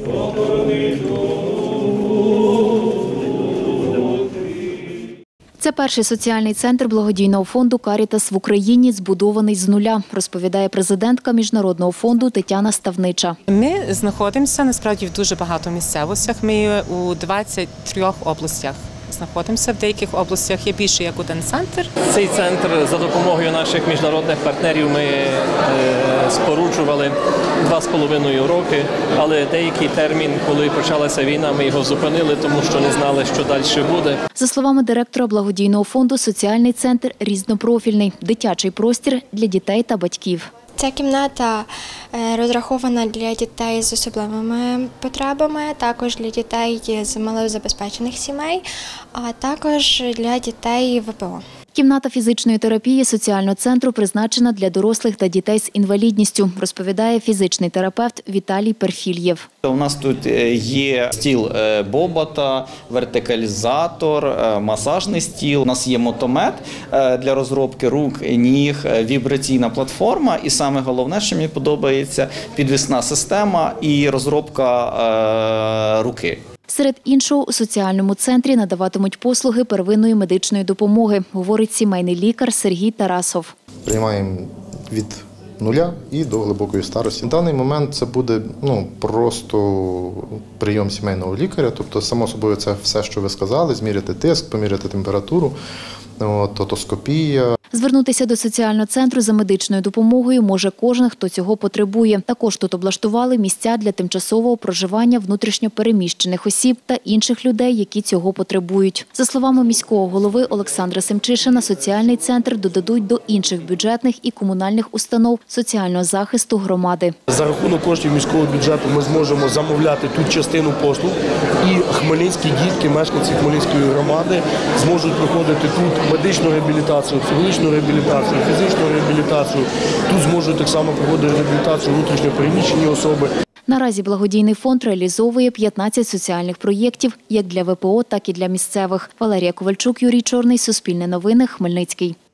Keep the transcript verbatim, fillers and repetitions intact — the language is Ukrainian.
Це перший соціальний центр благодійного фонду «Карітас» в Україні, збудований з нуля, розповідає президентка Міжнародного фонду Тетяна Ставнича. Ми знаходимося насправді в дуже багато місцевостях. Ми у двадцяти трьох областях знаходимося. В деяких областях є більше як один центр. Цей центр за допомогою наших міжнародних партнерів ми споруджували два з половиною роки, але деякий термін, коли почалася війна, ми його зупинили, тому що не знали, що далі буде. За словами директора благодійного фонду, соціальний центр різнопрофільний, дитячий простір для дітей та батьків. Ця кімната розрахована для дітей з особливими потребами, також для дітей з малозабезпечених сімей, а також для дітей В П О. Кімната фізичної терапії соціального центру призначена для дорослих та дітей з інвалідністю, розповідає фізичний терапевт Віталій Перфільєв. У нас тут є стіл Бобота, вертикалізатор, масажний стіл. У нас є мотомет для розробки рук, ніг, вібраційна платформа і саме головне, що мені подобається, підвісна система і розробка руки. Серед іншого, у соціальному центрі надаватимуть послуги первинної медичної допомоги, говорить сімейний лікар Сергій Тарасов. Приймаємо від нуля і до глибокої старості. На даний момент це буде ну, просто прийом сімейного лікаря, тобто, само собою, це все, що ви сказали, зміряти тиск, поміряти температуру, отоскопія. Звернутися до соціального центру за медичною допомогою може кожен, хто цього потребує. Також тут облаштували місця для тимчасового проживання внутрішньо переміщених осіб та інших людей, які цього потребують. За словами міського голови Олександра Семчишина, соціальний центр додадуть до інших бюджетних і комунальних установ соціального захисту громади. За рахунок коштів міського бюджету ми зможемо замовляти тут частину послуг, і хмельницькі дітки, мешканці Хмельницької громади зможуть проходити тут медичну реабілітацію, психологічну реабілітацію, фізичну реабілітацію. Тут зможуть так само проходити реабілітацію внутрішньо переміщені особи. Наразі благодійний фонд реалізовує п'ятнадцять соціальних проєктів як для В П О, так і для місцевих. Валерія Ковальчук, Юрій Чорний, Суспільне новини, Хмельницький.